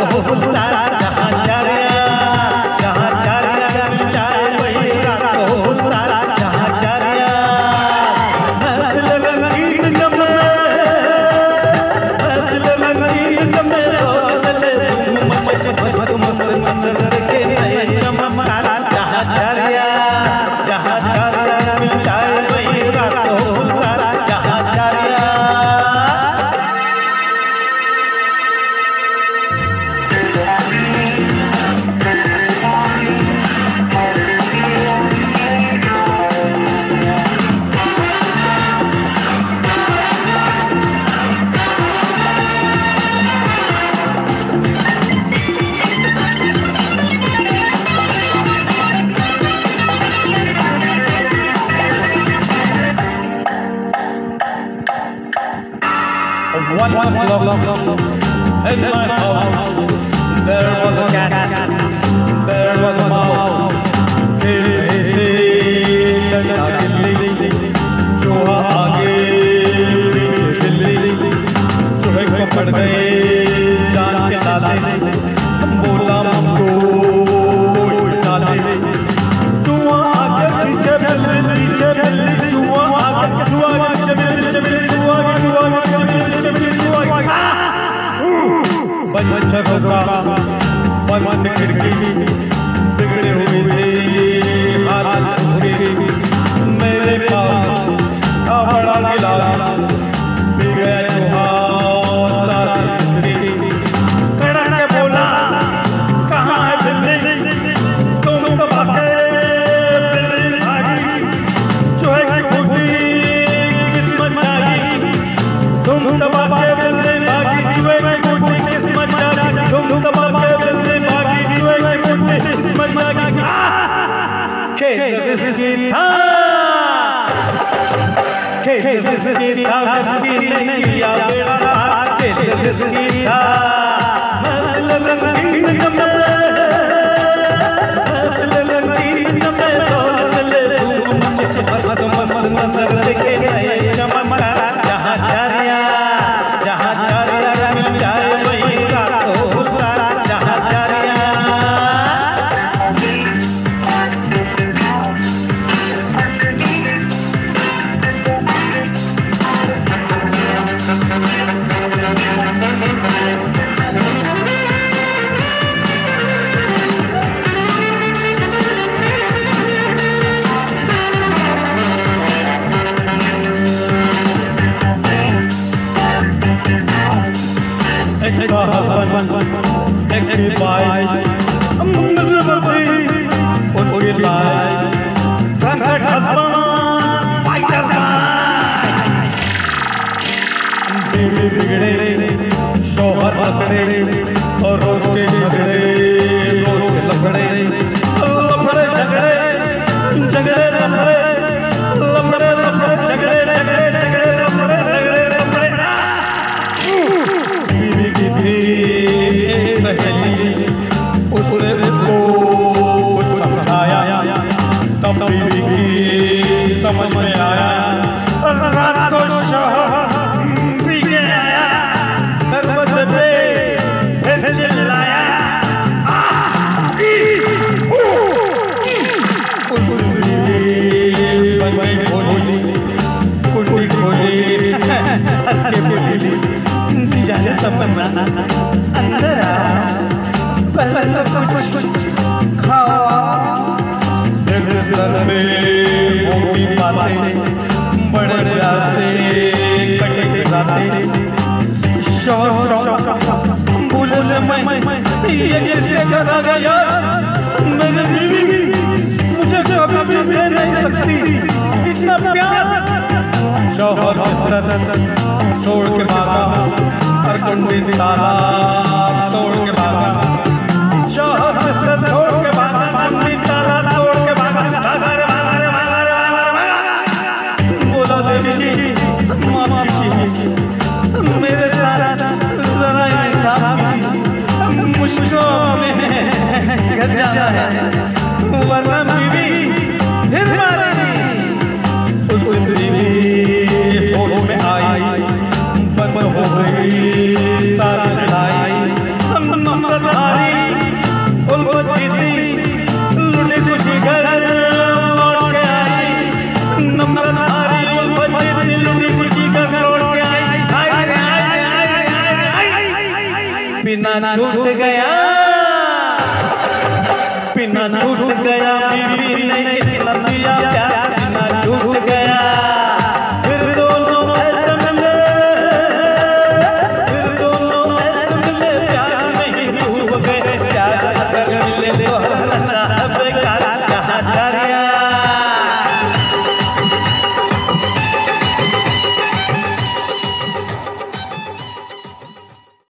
हो गुलजार जहाँ जारिया जहाँ जारिया मिल जाए वही रात हो गुलजार जहाँ जारिया महफिल रंगीन जमे महफिल रंगीन जमे चले धूम मचे मस्त मस्त मंजर देखे नए चमत्कार जहाँ जारिया मिल जाए वही रात हो गुलजार जहाँ जारिया। One o'clock in my house, there was a cat, there was a mouse. चूहा आगे पीछे बिल्ली, चूहे को पड़ गए जान के लाले, बोला मुझको बचा ले। चूहा आगे पीछे बिल्ली, चूहा आगे पीछे बिल्ली, बच्चों का बंद खिड़की बिगड़े हुए थे हालात उसके मेरे पास का बड़ा गिलास पी गया चूहा सारे खड़ा के बोला कहाँ है बिल्ली तुम तो भागे बिल्ली भागी चूहे की खूटी किस्मत जागी तुम तो भागे बिल्ली भागी चूहे की खूटी किस्मत जागी तुम तो भागे बिल्ली भागी चूहे की खूटी किस्मत जागी। खेल रिस्की था खेल रिस्की था रिस्की ने किया बेड़ा पार खेल रिस्की था महफिल रंगीन जमे महफिल रंगीन जमे चले धूम मचे मस्त मस्त नजर देखे नए चमत्कार जहाँ जारिया मिल जाए वही रात हो गुलजार जहाँ जारिया। एक husband, एक wife, miserably, उनकी life, drunkard husband, fighter wife, बीवी बिगड़े, शौहर पकड़े, और रोज के झगड़े, रोज के लफड़े, लफड़े झगड़े, झगड़े लफड़े, लफड़े लफड़े झगड़े झगड़े झगड़े लफड़े झगड़े लफड़े। बीवी की थी एक सहेली, उसने उसको कुछ समझाया, तब बीवी की समझ में आया, रात को शौहर पी के आया, दरवाजे पे फिर चिल्लाया, कुंडी खोली, हंस के बोली, जाने तमन्ना अंदर आ, पहले तो कुछ खाओ, फिर सर पे मोटी बातें, बड़े प्यार से कटे रातें, शौहर भूले से मैं ये किसके घर आ गया, मेरी बीवी मुझे कभी भी दे नहीं सकती इतना प्यार। शौहर बिस्तर छोड़ के भागा और कुंडी ताला तोड़ के भागा, शौहर बिस्तर छोड़ के भागा, कुंडी ताला तोड़ के भागा, भागा रे भागा रे भागा रे भागा रे भागा। बोला देवी जी माफ कीजिए, मेरे साथ जरा इंसाफ कीजिए, मुझको अपने घर जाना है, वरना बीवी फिर मारेगी। उस दिन बीवी होश में आई, बंद हो गई सारी लड़ाई, पीना छूट गया, पीना छूट गया, बीवी ने इतना पिया